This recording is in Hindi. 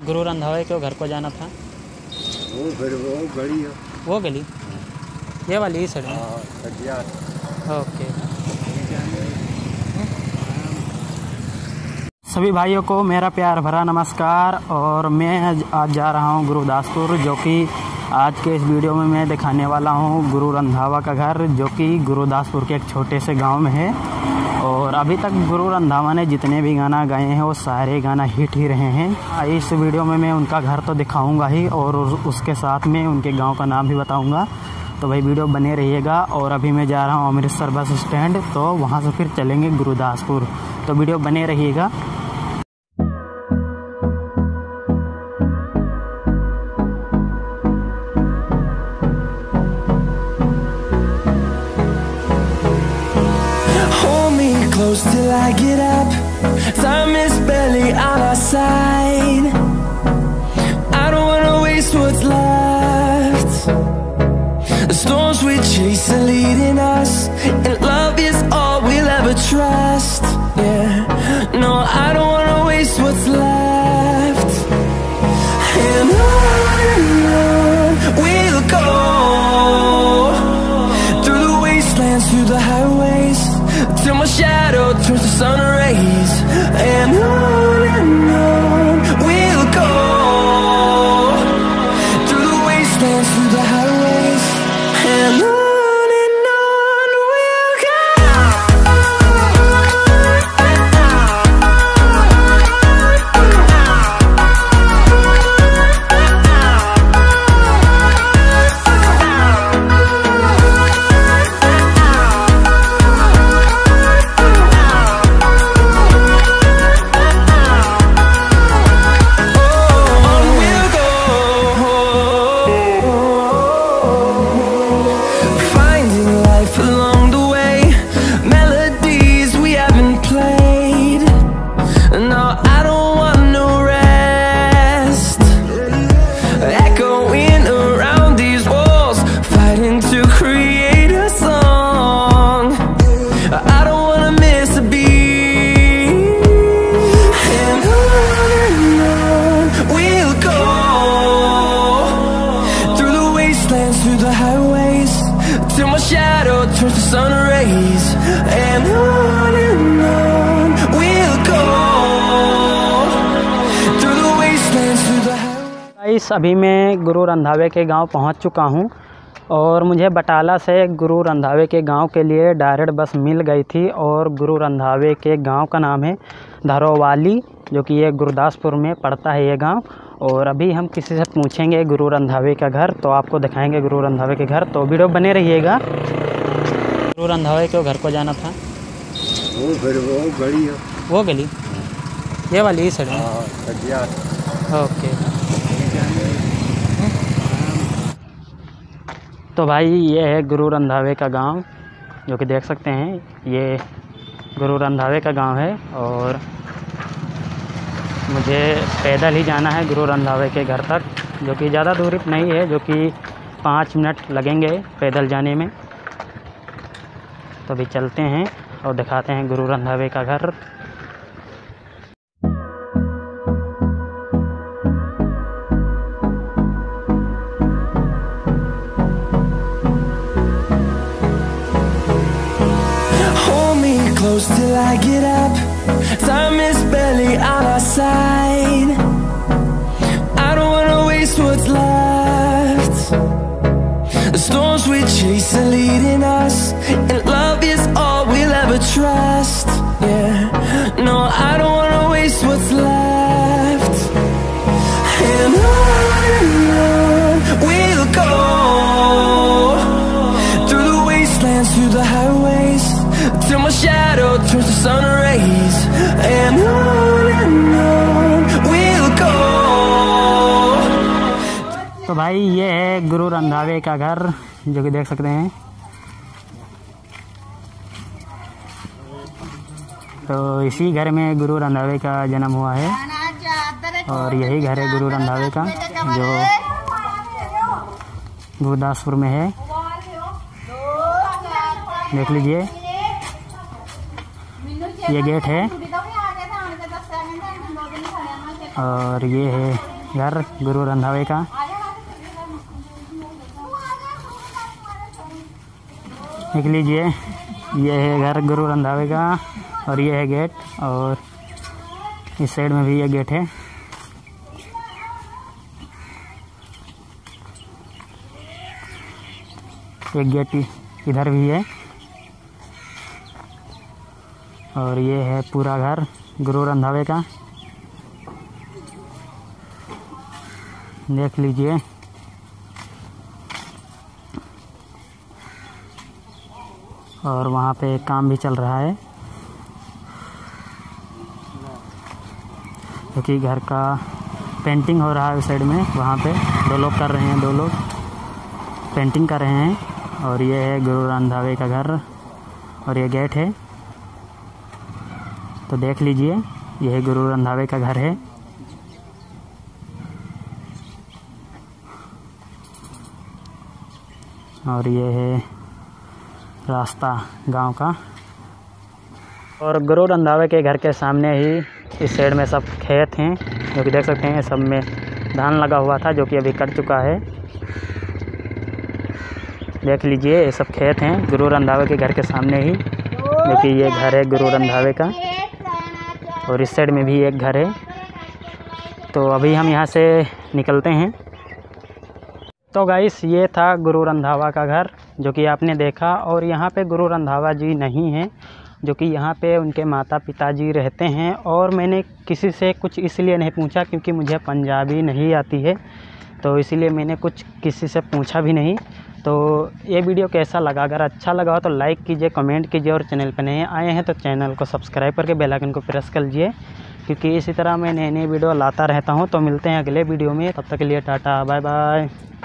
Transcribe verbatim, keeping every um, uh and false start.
गुरु रंधावे के घर को जाना था। वो फिर वो गली है, वो गली ये वाली ही सड़क है। ओके। सभी भाइयों को मेरा प्यार भरा नमस्कार। और मैं आज जा रहा हूं गुरुदासपुर, जो कि आज के इस वीडियो में मैं दिखाने वाला हूं गुरु रंधावा का घर, जो कि गुरुदासपुर के एक छोटे से गांव में है। और अभी तक गुरु रंधावा ने जितने भी गाना गाए हैं वो सारे गाना हिट ही रहे हैं। इस वीडियो में मैं उनका घर तो दिखाऊंगा ही, और उसके साथ में उनके गांव का नाम भी बताऊंगा। तो भाई वीडियो बने रहिएगा। और अभी मैं जा रहा हूं अमृतसर बस स्टैंड, तो वहां से फिर चलेंगे गुरुदासपुर। तो वीडियो बने रहिएगा। Close till I get up, time is barely on our side. I don't wanna waste what's left. The storms we chase are leading us, and love is all we'll ever trust. Yeah, no, I don't wanna waste what's left. And on and on we'll go, through the wastelands, through the highways, till my shadow turns to sun rays. And on and on we'll go, through the wastelands, through the highways, and on. Through the highways, till my shadow turns to sun rays. And on and on we'll go, through the wastelands, through the highways. Guys, अभी मैं गुरु रंधावे के गांव पहुंच चुका हूं, और मुझे बटाला से गुरु रंधावे के गांव के लिए डायरेक्ट बस मिल गई थी। और गुरु रंधावे के गांव का नाम है धरोवाली, जो कि ये गुरुदासपुर में पड़ता है ये गांव। और अभी हम किसी से पूछेंगे गुरु रंधावे का घर, तो आपको दिखाएंगे गुरु रंधावे के घर। तो वीडियो बने रहिएगा। गुरु रंधावे के घर को जाना था। वो फिर वो गली है, वो गली ये वाली ही सड़क है। ओके। तो भाई ये है गुरु रंधावे का गांव, जो कि देख सकते हैं ये गुरु रंधावे का गांव है। और मुझे पैदल ही जाना है गुरु रंधावे के घर तक, जो कि ज़्यादा दूरी नहीं है, जो कि पाँच मिनट लगेंगे पैदल जाने में। तो अभी चलते हैं और दिखाते हैं गुरु रंधावे का घर। Close till I get up, time is barely on our side. I don't wanna waste what's left. The storms we chase are leading us, and love is all we'll ever trust. Yeah, no, I don't wanna waste what's left. And on and on we'll go, through the wastelands, through the highways, till my shadow turns to sun rays. And on and on we'll go. तो भाई ये है गुरु रंधावे का घर, जो कि देख सकते हैं। तो इसी घर में गुरु रंधावे का जन्म हुआ है, और यही घर है गुरु रंधावे का, जो गुरुदासपुर में है। देख लीजिए, ये गेट है, और ये है घर गुरु रंधावे का। देख लीजिए, ये है घर गुरु रंधावे का और ये है गेट, और इस साइड में भी ये गेट है। एक गेट इधर भी है और ये है पूरा घर गुरु रंधावे का। देख लीजिए, और वहाँ पे काम भी चल रहा है क्योंकि घर का पेंटिंग हो रहा है उस साइड में। वहाँ पे दो लोग कर रहे हैं, दो लोग पेंटिंग कर रहे हैं। और ये है गुरु रंधावे का घर और ये गेट है। तो देख लीजिए, ये है गुरु रंधावे का घर है। और ये है रास्ता गांव का। और गुरु रंधावे के घर के सामने ही इस साइड में सब खेत हैं, जो कि देख सकते हैं। सब में धान लगा हुआ था जो कि अभी कट चुका है। देख लीजिए, ये सब खेत हैं गुरु रंधावे के घर के सामने ही, जो कि ये घर है गुरु रंधावे का। और इस साइड में भी एक घर है। तो अभी हम यहाँ से निकलते हैं। तो गाइस, ये था गुरु रंधावा का घर जो कि आपने देखा। और यहाँ पे गुरु रंधावा जी नहीं हैं, जो कि यहाँ पे उनके माता पिताजी रहते हैं। और मैंने किसी से कुछ इसलिए नहीं पूछा क्योंकि मुझे पंजाबी नहीं आती है, तो इसीलिए मैंने कुछ किसी से पूछा भी नहीं। तो ये वीडियो कैसा लगा? अगर अच्छा लगा हो तो लाइक कीजिए, कमेंट कीजिए, और चैनल पर नए आए हैं तो चैनल को सब्सक्राइब करके बेल आइकन को प्रेस कर लीजिए, क्योंकि इसी तरह मैं नए नए वीडियो लाता रहता हूँ। तो मिलते हैं अगले वीडियो में, तब तक के लिए टाटा बाय बाय।